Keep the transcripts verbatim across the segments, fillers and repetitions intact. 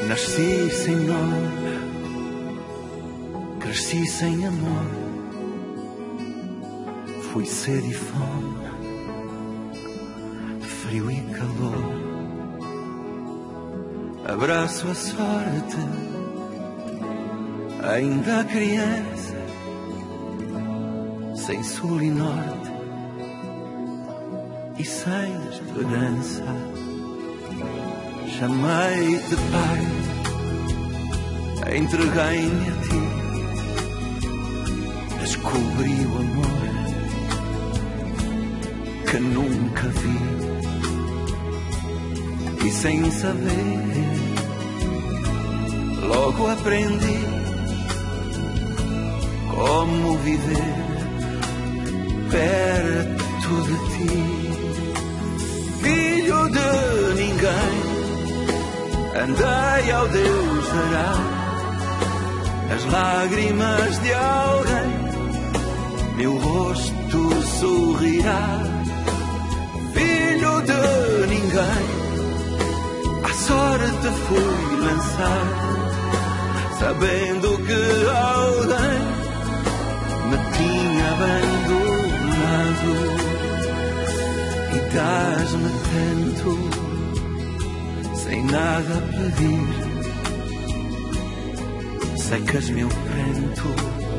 Nasci sem nome, cresci sem amor, fui sede e fome, frio e calor. Abraço a sorte, ainda criança, sem sul e norte e sem esperança. Chamei-te pai, entreguei-me a ti, descobri o amor que nunca vi. E sem saber, logo aprendi como viver perto de ti. Filho de ninguém, andei ao Deus dará, as lágrimas de alguém, meu rosto sorrirá. Filho de ninguém, à sorte fui lançar, sabendo que alguém me tinha abandonado. E dás-me tanto, sem nada pedir, secas meu pranto,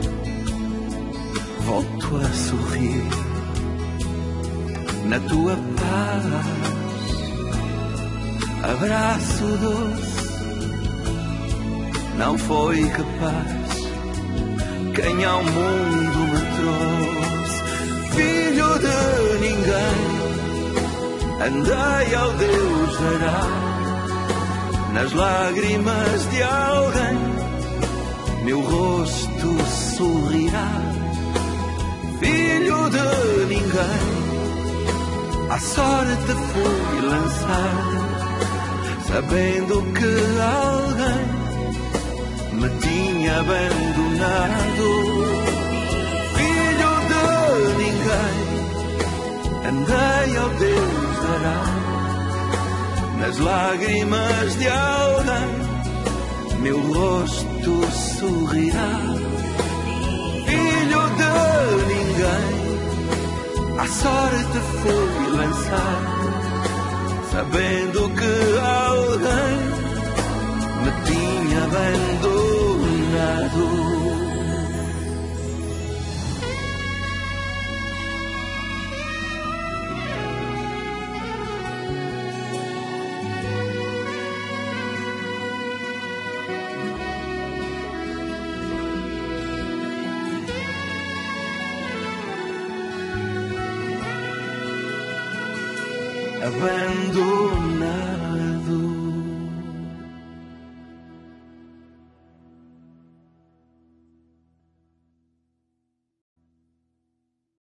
volto a sorrir. Na tua paz, abraço doce, não foi capaz quem ao mundo me trouxe. Filho de ninguém, andei ao Deus dará, nas lágrimas de alguém, meu rosto sorrirá. Filho de ninguém, à sorte fui lançar, sabendo que alguém me tinha abandonado. Filho de ninguém, andei ao Deus dará, nas lágrimas de alguém, meu rosto sorrirá. Filho de ninguém, à sorte fui lançar, sabendo que alguém me tinha abandonado. Abandonado.